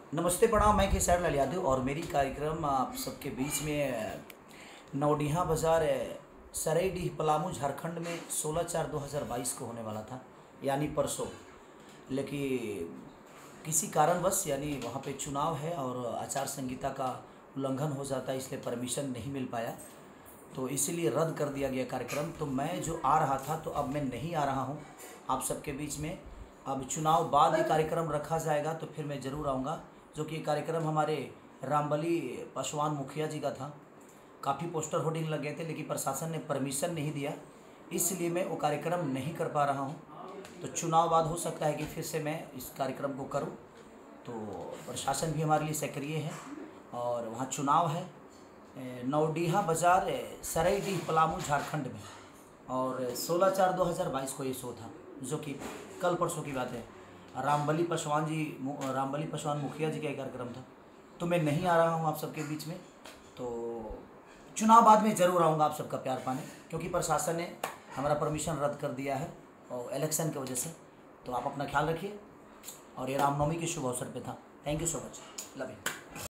नमस्ते प्रणाम। मैं खेसारी लाल यादव और मेरी कार्यक्रम आप सबके बीच में नवडीहा बाज़ार सरायडीह पलामू झारखंड में 16/4/2022 को होने वाला था, यानी परसों। लेकिन किसी कारणवश यानी वहाँ पे चुनाव है और आचार संहिता का उल्लंघन हो जाता है, इसलिए परमिशन नहीं मिल पाया, तो इसीलिए रद्द कर दिया गया कार्यक्रम। तो मैं जो आ रहा था तो अब मैं नहीं आ रहा हूँ आप सबके बीच में। अब चुनाव बाद ये कार्यक्रम रखा जाएगा तो फिर मैं ज़रूर आऊँगा, जो कि ये कार्यक्रम हमारे रामबली पासवान मुखिया जी का था। काफ़ी पोस्टर होर्डिंग लग गए थे, लेकिन प्रशासन ने परमिशन नहीं दिया, इसलिए मैं वो कार्यक्रम नहीं कर पा रहा हूँ। तो चुनाव बाद हो सकता है कि फिर से मैं इस कार्यक्रम को करूँ। तो प्रशासन भी हमारे लिए सक्रिय है और वहाँ चुनाव है नवडीहा बाज़ार सरायडीह पलामू झारखंड में, और 16/4/2022 को ये शो था, जो कि कल परसों की बात है। रामबली पासवान मुखिया जी का कार्यक्रम था। तो मैं नहीं आ रहा हूँ आप सबके बीच में। तो चुनाव बाद में ज़रूर आऊँगा आप सबका प्यार पाने, क्योंकि प्रशासन ने हमारा परमिशन रद्द कर दिया है और इलेक्शन की वजह से। तो आप अपना ख्याल रखिए और ये रामनवमी के शुभ अवसर पे था। Thank you so much, love you.